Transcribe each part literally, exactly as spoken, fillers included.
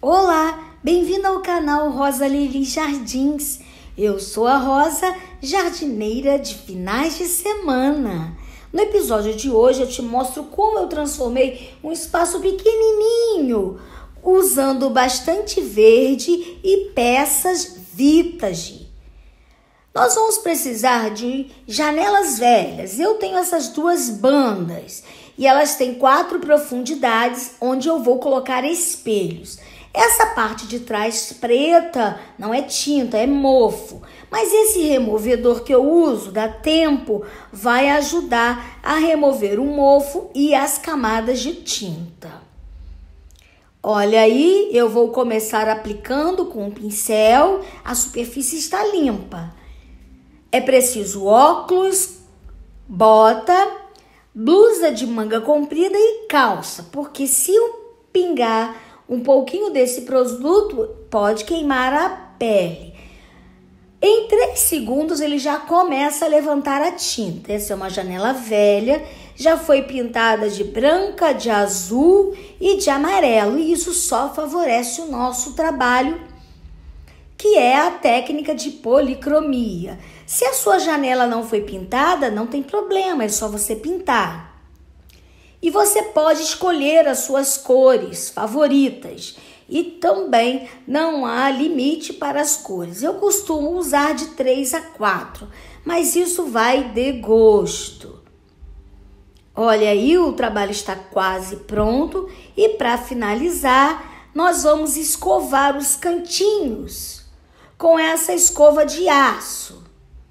Olá, bem-vindo ao canal Rosa Lili Jardins. Eu sou a Rosa, jardineira de finais de semana. No episódio de hoje eu te mostro como eu transformei um espaço pequenininho, usando bastante verde e peças vintage. Nós vamos precisar de janelas velhas. Eu tenho essas duas bandas e elas têm quatro profundidades onde eu vou colocar espelhos. Essa parte de trás preta não é tinta, é mofo. Mas esse removedor que eu uso, da Tempo, vai ajudar a remover o mofo e as camadas de tinta. Olha aí, eu vou começar aplicando com o pincel. A superfície está limpa. É preciso óculos, bota, blusa de manga comprida e calça, porque se eu pingar um pouquinho desse produto, pode queimar a pele. Em três segundos ele já começa a levantar a tinta. Essa é uma janela velha, já foi pintada de branca, de azul e de amarelo. E isso só favorece o nosso trabalho, que é a técnica de policromia. Se a sua janela não foi pintada, não tem problema, é só você pintar. E você pode escolher as suas cores favoritas. E também não há limite para as cores. Eu costumo usar de três a quatro, mas isso vai de gosto. Olha aí, o trabalho está quase pronto. E para finalizar, nós vamos escovar os cantinhos com essa escova de aço.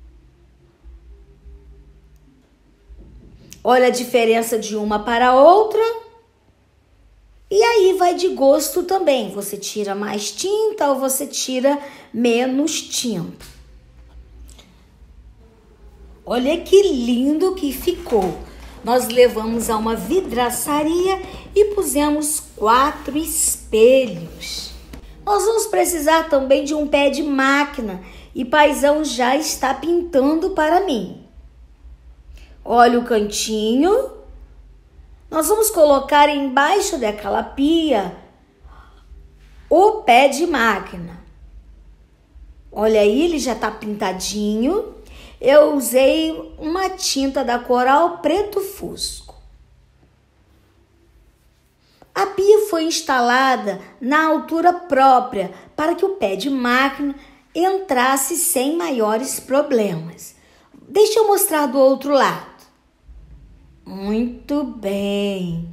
Olha a diferença de uma para outra. E aí vai de gosto também. Você tira mais tinta ou você tira menos tinta. Olha que lindo que ficou. Nós levamos a uma vidraçaria e pusemos quatro espelhos. Nós vamos precisar também de um pé de máquina. E Paizão já está pintando para mim. Olha o cantinho. Nós vamos colocar embaixo daquela pia o pé de máquina. Olha aí, ele já está pintadinho. Eu usei uma tinta da Coral Preto Fusco. A pia foi instalada na altura própria para que o pé de máquina entrasse sem maiores problemas. Deixa eu mostrar do outro lado. Muito bem.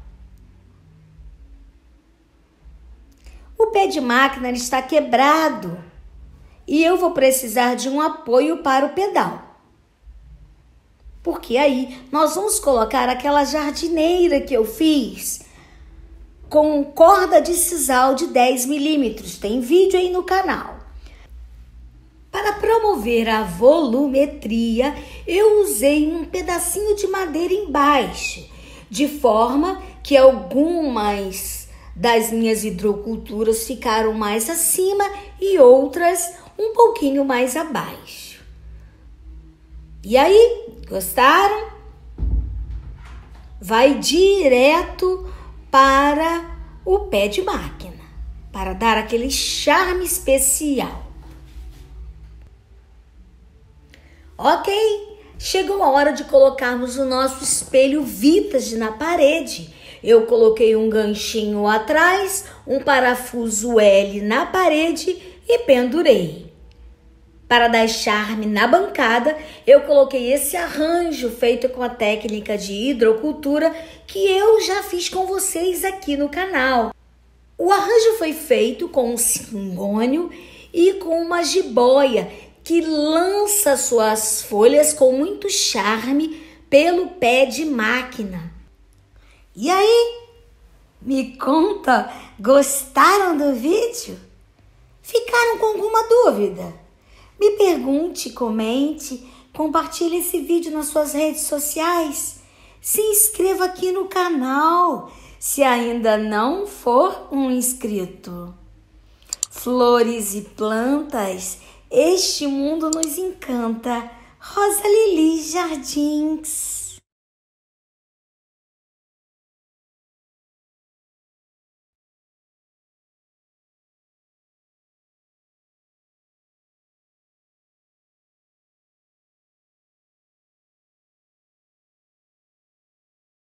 O pé de máquina está quebrado e eu vou precisar de um apoio para o pedal. Porque aí nós vamos colocar aquela jardineira que eu fiz com corda de sisal de dez milímetros. Tem vídeo aí no canal. Para promover a volumetria, eu usei um pedacinho de madeira embaixo, de forma que algumas das minhas hidroculturas ficaram mais acima e outras um pouquinho mais abaixo. E aí, gostaram? Vai direto para o pé de máquina, para dar aquele charme especial. Ok, chegou a hora de colocarmos o nosso espelho vintage na parede. Eu coloquei um ganchinho atrás, um parafuso L na parede e pendurei. Para dar charme na bancada, eu coloquei esse arranjo feito com a técnica de hidrocultura que eu já fiz com vocês aqui no canal. O arranjo foi feito com um cingônio e com uma jiboia que lança suas folhas com muito charme pelo pé de máquina. E aí, me conta, gostaram do vídeo? Ficaram com alguma dúvida? Me pergunte, comente, compartilhe esse vídeo nas suas redes sociais. Se inscreva aqui no canal, se ainda não for um inscrito. Flores e plantas, este mundo nos encanta. Rosa Lili Jardins.